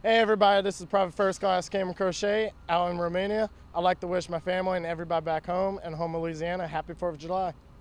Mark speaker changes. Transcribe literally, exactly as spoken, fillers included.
Speaker 1: Hey everybody, this is Private First Class Cameron Crochet out in Romania. I'd like to wish my family and everybody back home in Houma, Louisiana, happy fourth of July.